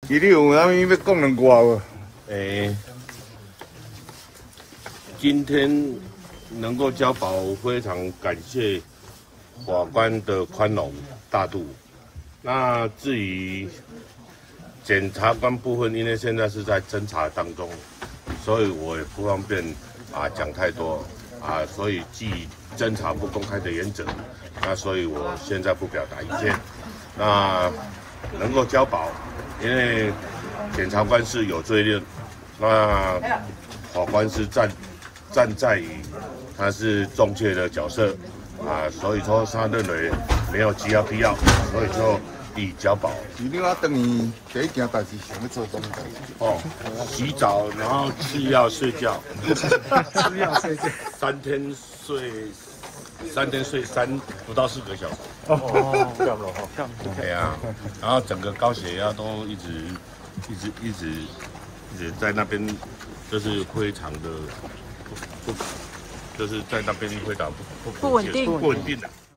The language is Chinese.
你有啥物要讲两句无？ 今天能够交保，非常感谢法官的宽容大度。那至于检察官部分，因为现在是在侦查当中，所以我也不方便讲太多所以基侦查不公开的原则，那所以我现在不表达意见。那能够交保，因为检察官是有罪论，那法官是站在于他是中介的角色所以说他认为没有羁押必要，所以就以交保。 你另外等于第一件代志想要做什么代志？ 洗澡，然后吃药睡觉， 吃药睡觉 3天睡不到4个小时。 这样咯，这样。 对啊，然后整个高血压都一直在那边，就是非常的不，就是在那边非常不稳定的。